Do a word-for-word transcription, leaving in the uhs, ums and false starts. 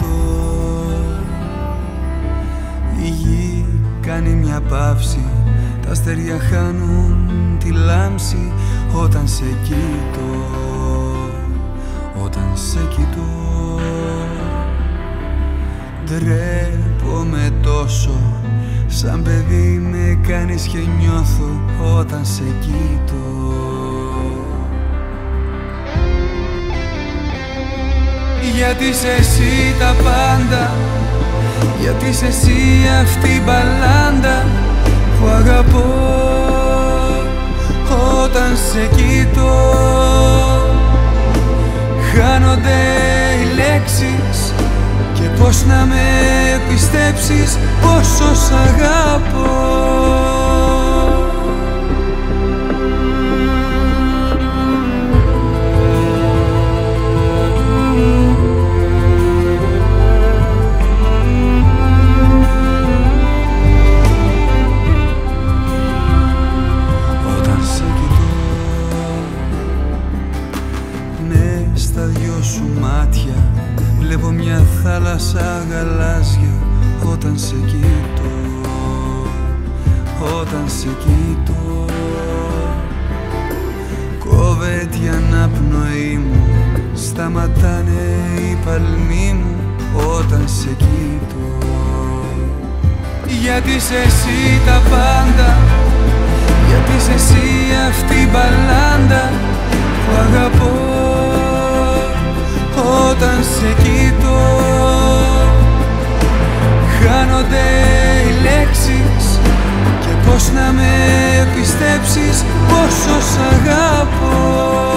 κοιτώ. Η γη κάνει μια παύση, τα αστέρια χάνουν τη λάμψη όταν σε κοιτώ, όταν σε κοιτώ. Ντρέπομαι τόσο, σαν παιδί με κάνεις και νιώθω όταν σε κοιτώ. Γιατί είσαι εσύ τα πάντα, γιατί είσαι εσύ αυτή η μπαλάντα που αγαπώ όταν σε κοιτώ. Χάνονται οι λέξεις και πώς να με πιστέψεις πόσο σ' αγαπώ. Όταν σε κοιτώ, μες στα δυο σου μάτια βλέπω μια θάλασσα γαλάζια όταν σε κοιτώ, όταν σε κοιτώ. Κόβεται η αναπνοή μου, σταματάνε οι παλμοί μου όταν σε κοιτώ. Γιατί είσαι εσύ τα πάντα, γιατί είσαι εσύ αυτή η μπαλάντα που αγαπώ όταν σε κοιτώ. Χάνονται οι λέξεις και πώς να με πιστέψεις πόσο σ' αγαπώ.